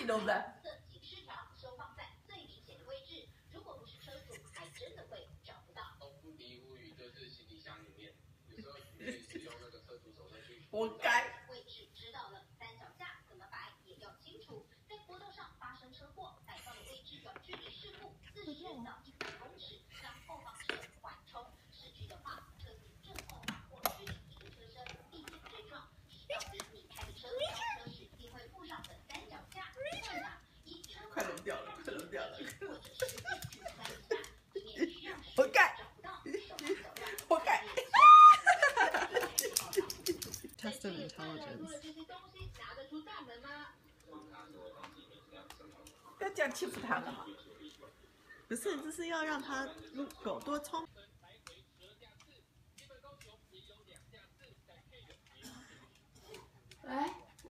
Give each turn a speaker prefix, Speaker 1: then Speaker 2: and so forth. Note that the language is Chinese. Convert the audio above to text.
Speaker 1: 己弄的。
Speaker 2: 警示条收放在最明显的位置，如果不是车主，还真的会找不到。
Speaker 3: 不离不语就是行李箱里面，有时候你可以使用那个车主手册去。
Speaker 1: 活该。
Speaker 2: 位置知道了，三脚架怎么摆也要清楚。在国道上发生车祸，摆放的位置要距离事故40到100公尺，让后方车缓冲。市区的话，车子正后方或距离一个车身，避免对撞。要是你开的车轿车时一定会附上的三脚架，换挡以车
Speaker 1: 快冷掉了，快冷掉了。
Speaker 2: 或者是地去翻一下，以免需要时
Speaker 1: 活该，
Speaker 2: 找不到，手忙脚乱。
Speaker 1: 活该。
Speaker 4: Test of intelligence。
Speaker 1: 不要这样欺负他了。
Speaker 4: 不是，这是要让他狗多聪。
Speaker 5: 来。